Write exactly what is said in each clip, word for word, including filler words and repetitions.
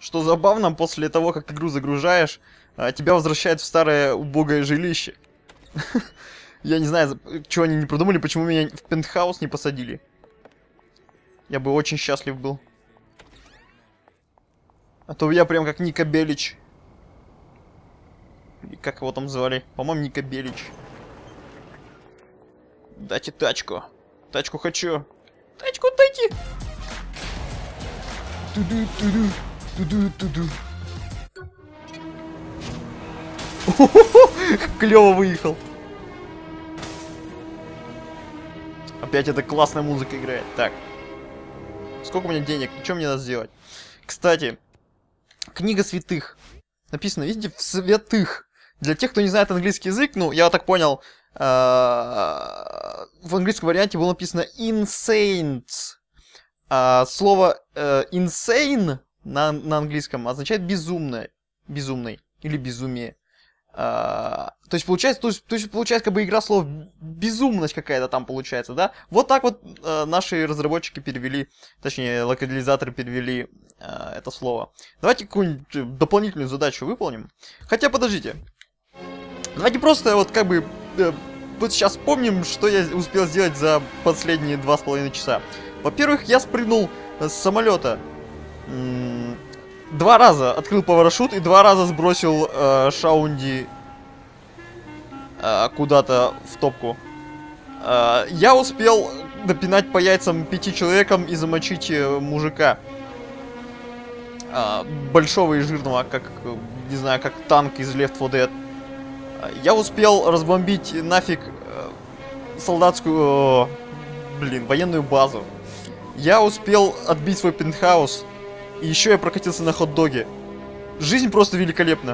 что забавно, после того, как игру загружаешь, тебя возвращает в старое убогое жилище. Я не знаю, чего они не придумали, почему меня в пентхаус не посадили. Я бы очень счастлив был. А то я прям как Ника Белич. Или как его там звали? По-моему, Ника Белич. Дайте тачку. Тачку хочу. Тачку дайте. Туду-туду. Туду-туду. Клево выехал. Опять эта классная музыка играет. Так. Сколько у меня денег? Что мне надо сделать? Кстати, книга святых. Написано, видите, в святых. Для тех, кто не знает английский язык, ну, я так понял, в английском варианте было написано insanes. Слово insane на, на английском означает безумное. Безумный. Или безумие. Uh, то есть получается, то есть, то есть получается как бы игра слов безумность какая-то там получается, да? Вот так вот uh, наши разработчики перевели, точнее локализаторы перевели uh, это слово. Давайте какую-нибудь дополнительную задачу выполним. Хотя подождите, давайте просто вот как бы uh, вот сейчас вспомним, что я успел сделать за последние два с половиной часа. Во-первых, я спрыгнул с самолета. М- Два раза открыл парашют и два раза сбросил э, Шаунди э, куда-то в топку. Э, я успел допинать по яйцам пяти человекам и замочить э, мужика. Э, большого и жирного, как, не знаю, как танк из Left фор Dead. Э, я успел разбомбить нафиг э, солдатскую, э, блин, военную базу. Я успел отбить свой пентхаус. И еще я прокатился на хот-доге. Жизнь просто великолепна.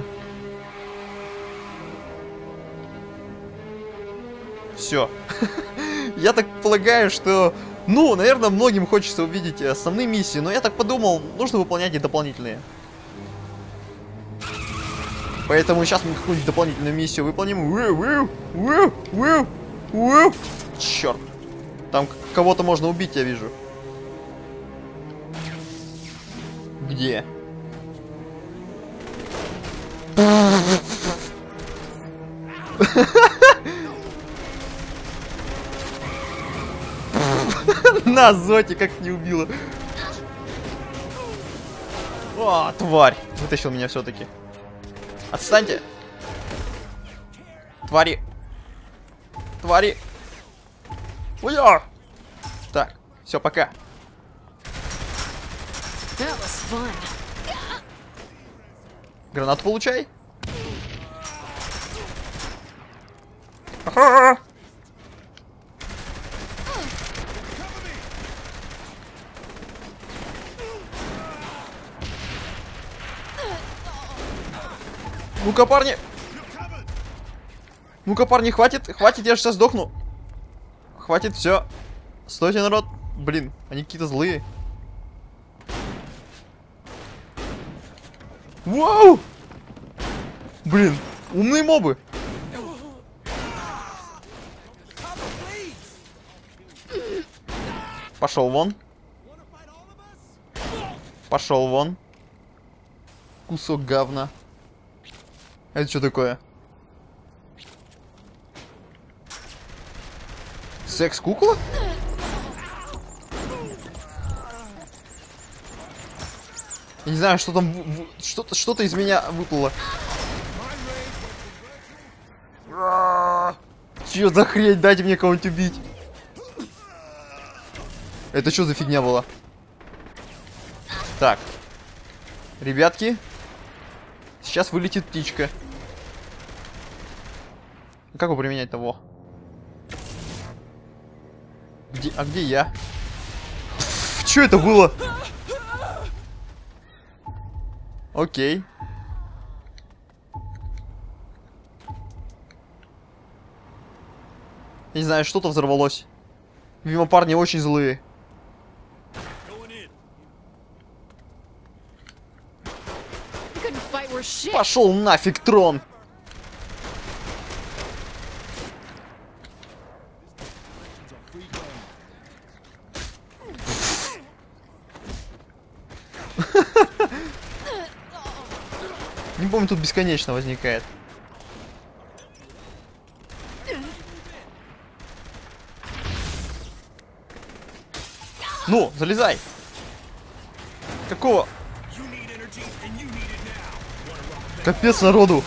Все. Я так полагаю, что... Ну, наверное, многим хочется увидеть основные миссии, но я так подумал, нужно выполнять и дополнительные. Поэтому сейчас мы какую-нибудь дополнительную миссию выполним. Черт. Там кого-то можно убить, я вижу. Где? На, Зоти, как не убила. О, тварь. Вытащил меня все-таки. Отстаньте. Твари. Твари. Уя! Так, все, пока. Гранату получай. Ага. Ну-ка, парни. Ну-ка, парни, хватит, хватит, я же сейчас сдохну. Хватит, все. Стойте, народ. Блин, они какие-то злые. Вау! Блин, умные мобы. Пошел вон. Пошел вон. Кусок говна. Это что такое? Секс-кукла? Я не знаю, что там... Что-то что-то из меня выплыло. Чё за хрень? Дайте мне кого-нибудь убить. Это что за фигня была? Так. Ребятки. Сейчас вылетит птичка. Как его применять того? Где... А где я? Что это было? Окей. Я не знаю, что-то взорвалось. Видимо, парни очень злые. Пошел нафиг, трон! Не помню, тут бесконечно возникает. Ну, залезай. Какого? Капец народу.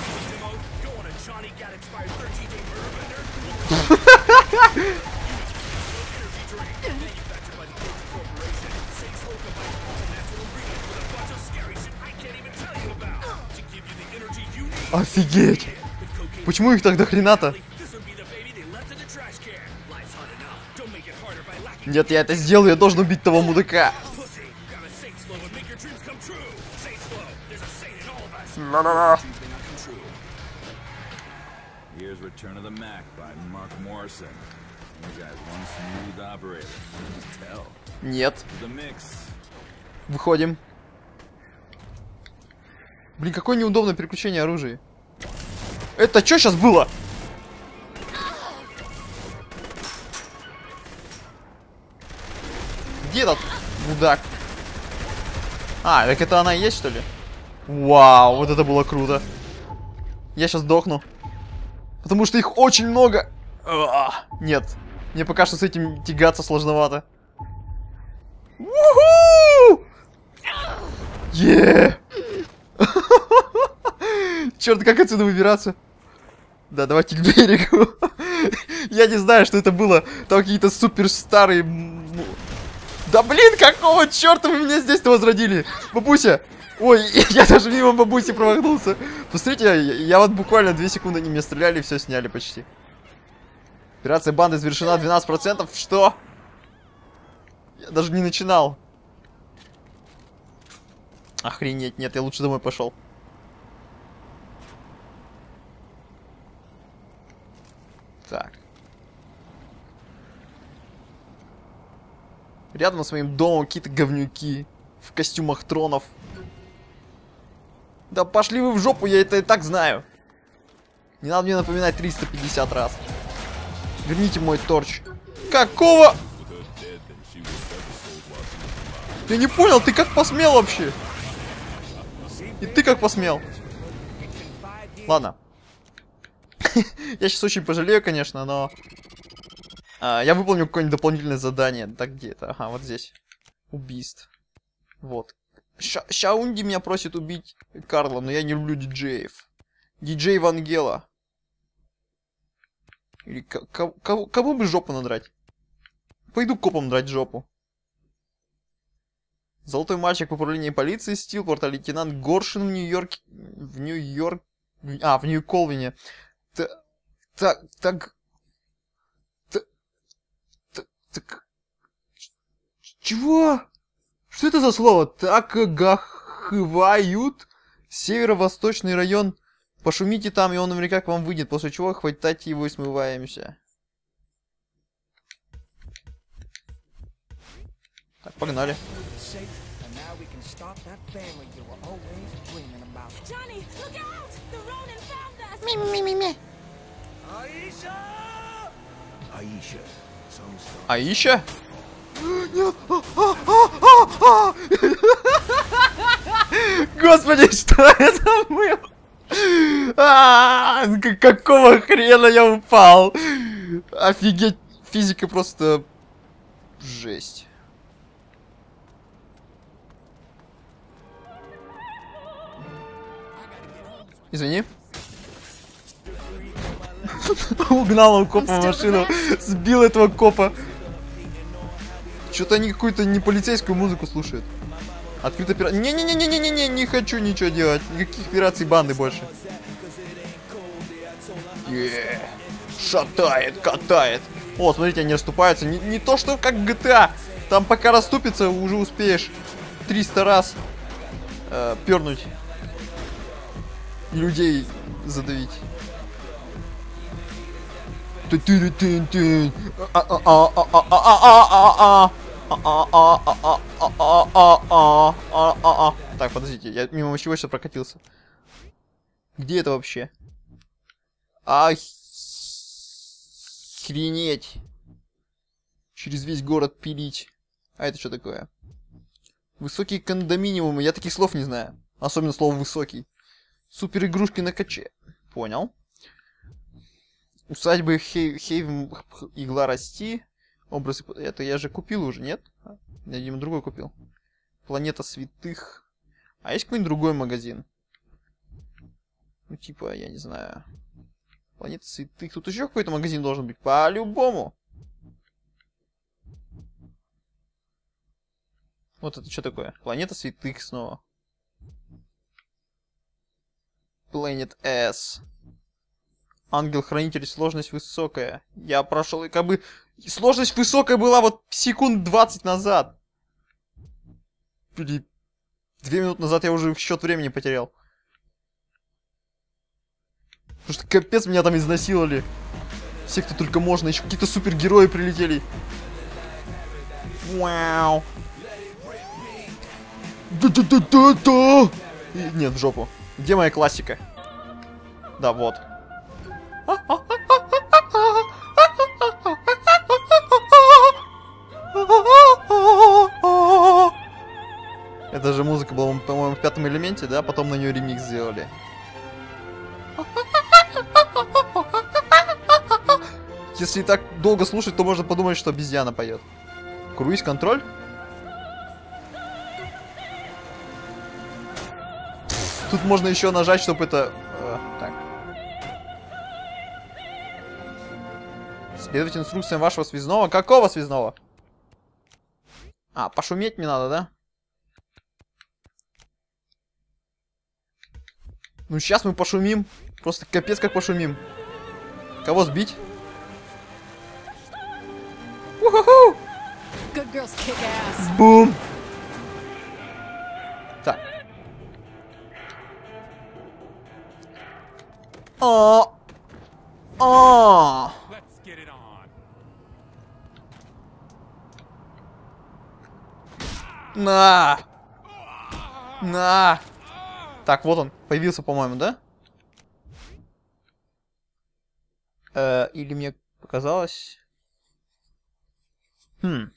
Офигеть! Почему их так до хрена-то? Нет, я это сделаю, я должен убить того мудака. На-на-на. Нет. Выходим. Блин, какое неудобное переключение оружия. Это что сейчас было? Где этот мудак? А, так это она и есть, что ли? Вау, вот это было круто. Я сейчас сдохну. Потому что их очень много. А, нет. Мне пока что с этим тягаться сложновато. У-ху! Е! Черт, как отсюда выбираться? Да, давайте к берегу. Я не знаю, что это было. Там какие-то супер старые... Да блин, какого черта вы меня здесь-то возродили? Бабуся! Ой, я даже мимо бабуси промахнулся. Посмотрите, я, я вот буквально две секунды они меня стреляли и все сняли почти. Операция банды завершена двенадцать процентов. Что? Я даже не начинал. Охренеть, нет, я лучше домой пошел. Так. Рядом с моим домом какие-то говнюки в костюмах тронов. Да пошли вы в жопу, я это и так знаю. Не надо мне напоминать триста пятьдесят раз. Верните мой торч. Какого? Я не понял, ты как посмел вообще? И ты как посмел? Ладно. Я сейчас очень пожалею, конечно, но... А, я выполню какое-нибудь дополнительное задание. Так, где это? Ага, вот здесь. Убийств. Вот. Ша Шаунди меня просит убить Карла, но я не люблю диджеев. Диджей Вангела. Или кого, кого бы жопу надрать? Пойду копом драть жопу. Золотой мальчик в управлении полиции, Стилпорт, а лейтенант Горшин в Нью-Йорке... В Нью-Йорк... А, в Нью-Колвине. Так... Так... Так... Так... Чего? Что это за слово? Так гахывают? Северо-восточный район. Пошумите там, и он наверняка к вам выйдет. После чего хватайте его и смываемся. Так, погнали. Ми-ми-ми-ми. Аиша? Нет! Господи, что это было? А, какого хрена я упал? Офигеть, физика просто жесть. Извини. Угнал у копа машину, сбил этого копа. Что-то они какую-то не полицейскую музыку слушают. Открыто пира... Не-не-не-не-не-не, не хочу ничего делать. Никаких операций банды больше. Yeah. Шатает, катает. О, смотрите, они расступаются. Не, не то, что как в джи ти эй. Там пока расступится, уже успеешь триста раз э, пернуть. И людей задавить. Так, подождите, я мимо чего сейчас прокатился. Где это вообще? Охренеть. Через весь город пилить. А это что такое? Высокие кондоминиумы. Я таких слов не знаю. Особенно слово высокий. Супер игрушки на каче. Понял. Усадьбы Хей... Хейв... Игла расти. Образы... Это я же купил уже, нет? Я, видимо, другой купил. Планета святых. А есть какой-нибудь другой магазин? Ну, типа, я не знаю. Планета святых. Тут еще какой-то магазин должен быть. По-любому. Вот это что такое? Планета святых снова. Planet S. Ангел-хранитель, сложность высокая. Я прошел, и как бы... Сложность высокая была вот секунд двадцать назад. Или... Две минуты назад я уже счет времени потерял. Потому что капец меня там изнасиловали. Все, кто только можно. Еще какие-то супергерои прилетели. Вау. Да-да-да-да-да! Нет, в жопу. Где моя классика? Да, вот. Это же музыка была, по-моему, в Пятом элементе, да? Потом на нее ремикс сделали. Если так долго слушать, то можно подумать, что обезьяна поет. Круиз-контроль? Тут можно еще нажать, чтобы это... Э, так. Следовать инструкциям вашего связного. Какого связного? А, пошуметь мне надо, да? Ну, сейчас мы пошумим. Просто капец как пошумим. Кого сбить? У-ху-ху! Бум! Так. О! О! На! На! Так, вот он. Появился, по-моему, да? Э, или мне показалось... Хм.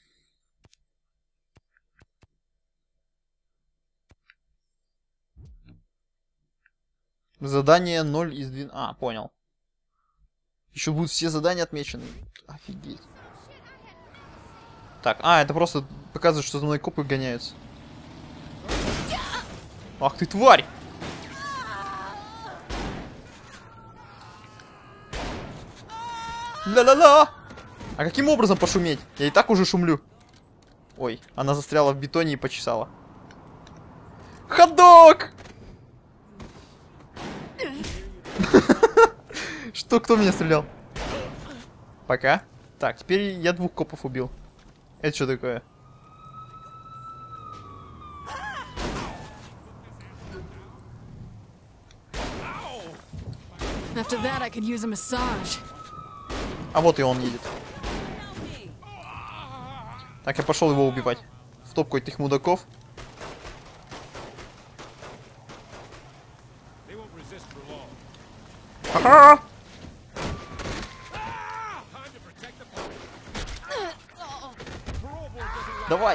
Задание ноль из двенадцати. А, понял. Еще будут все задания отмечены. Офигеть. Так, а, это просто показывает, что за мной копы гоняются. Ах ты тварь! Ла-ла-ла! А каким образом пошуметь? Я и так уже шумлю. Ой, она застряла в бетоне и почесала. Ходок! Что, кто меня стрелял? Пока. Так, теперь я двух копов убил. Это что такое? А вот и он едет. Так, я пошел его убивать. В топку этих мудаков. Ага! Давай!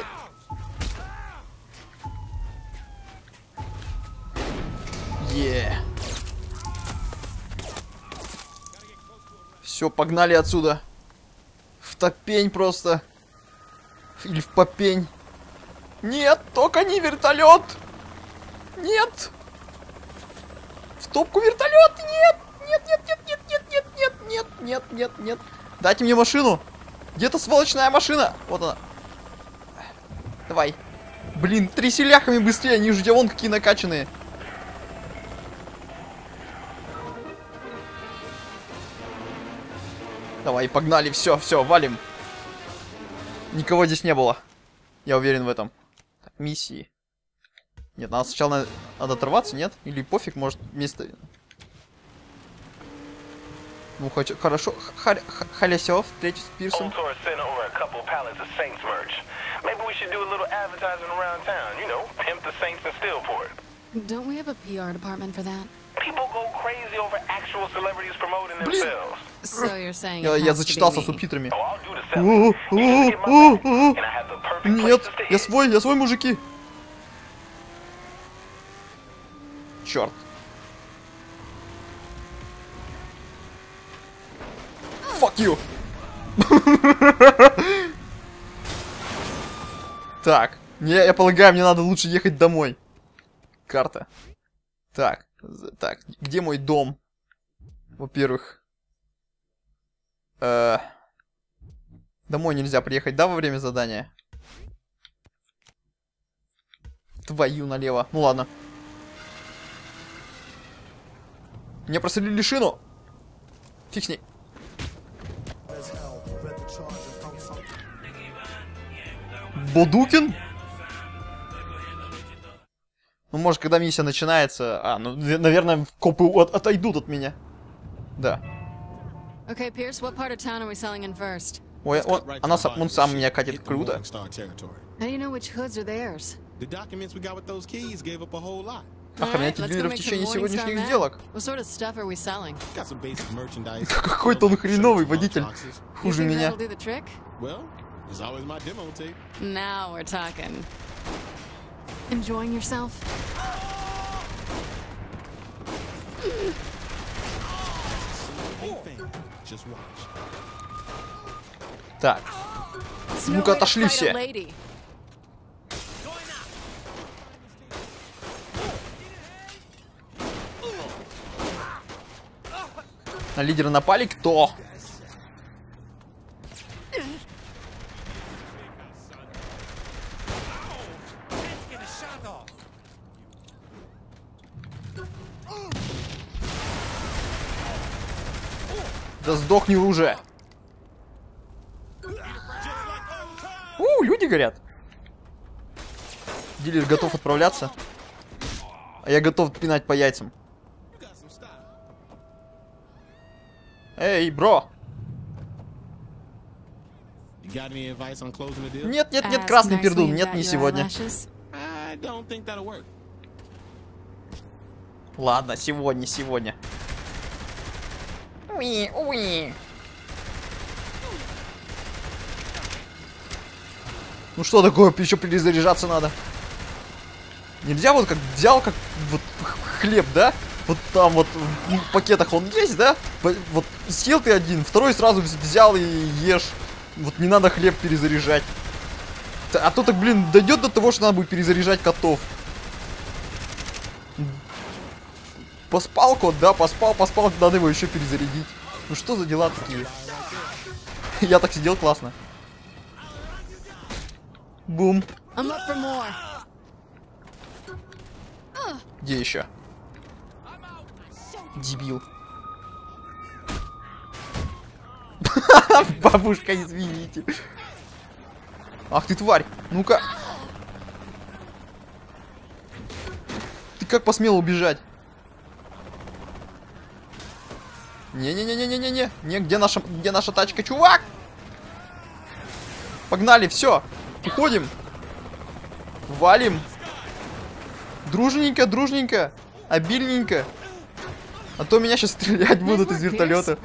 Е. Все, погнали отсюда. В топень просто. Или в попень. Нет, только не вертолет. Нет. В топку вертолет. Нет. Нет, нет, нет, нет, нет, нет, нет, нет, нет, нет, нет. Дайте мне машину. Где-то сволочная машина. Вот она. Давай. Блин, тряси ляхами быстрее. Они же у тебя вон какие накачанные. Давай, погнали. Все, все, валим. Никого здесь не было. Я уверен в этом. Так, миссии. Нет, надо сначала надо, надо оторваться, нет? Или пофиг, может, вместо... Ну, хоть хорошо. Халясев, третий с пирсом. Блин! Я, я зачитался субтитрами. Нет, я свой, я свой, мужики. Черт. Fuck you! Так, я, я полагаю, мне надо лучше ехать домой. Карта. Так, так, где мой дом? Во-первых. Э, домой нельзя приехать, да, во время задания? Твою налево. Ну ладно. Мне просолили шину. Фиг с ней. Бодукин? Ну, может, когда миссия начинается... А, ну, наверное, копы от отойдут от меня. Да. Okay, Pierce, what part of town are we selling in first? Ой, он, она, он сам меня катит круто. How do you know which hoods are theirs? The documents we got with those keys gave up a whole lot. Охранять дилеров в течение сегодняшних сделок. What sort of stuff are we selling? Got some basic merchandise. Какой-то он хреновый водитель. Хуже меня. Do the trick? Well, it's always my demo tape. Now we're talking. Enjoying yourself? Just watch. Так. Ну-ка, отошли все. На лидера напали кто? Да сдохни уже. У, люди горят. Дилер готов отправляться. А я готов пинать по яйцам. Эй, бро. Нет, нет, нет, красный пердун. Нет, не сегодня. Ладно, сегодня, сегодня. Уи, уи. Ну что такое, еще перезаряжаться надо. Нельзя вот как взял, как вот хлеб, да? Вот там вот в пакетах он есть, да? Вот съел ты один, второй сразу взял и ешь. Вот не надо хлеб перезаряжать. А то так, блин, дойдет до того, что надо будет перезаряжать котов. Поспал кот, да, поспал, поспал, надо его еще перезарядить. Ну что за дела такие? Я так сидел классно. Бум. Где еще? Дебил. Бабушка, извините. Ах ты тварь. Ну-ка. Ты как посмел убежать? Не-не-не-не-не-не-не. Не, где наша, где наша тачка, чувак? Погнали, все. Уходим. Валим. Дружненько, дружненько. Обильненько. А то меня сейчас стрелять будут из вертолета.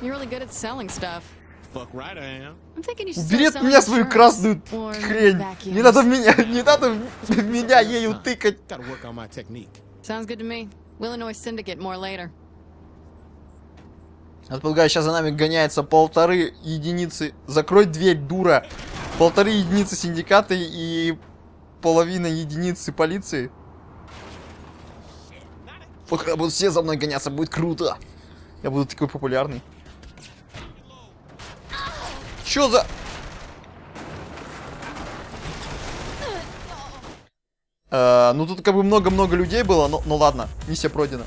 Убери от меня свою красную хрень. Не надо меня, не надо меня ею тыкать. Я полагаю, сейчас за нами гоняется полторы единицы. Закрой дверь, дура. Полторы единицы синдиката и половина единицы полиции. Пока будут все за мной гоняться, будет круто. Я буду такой популярный. Чё за... Э, ну тут как бы много-много людей было, но, но ладно, миссия пройдена.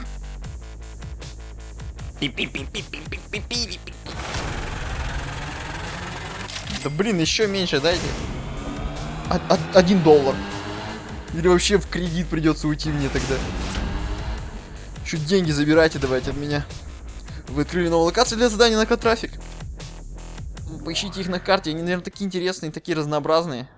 Да блин, еще меньше дайте. Один доллар. Или вообще в кредит придется уйти мне тогда. Чуть деньги забирайте давайте от меня. Вы открыли новую локацию для задания на код-трафик. Поищите их на карте, они, наверное, такие интересные, такие разнообразные.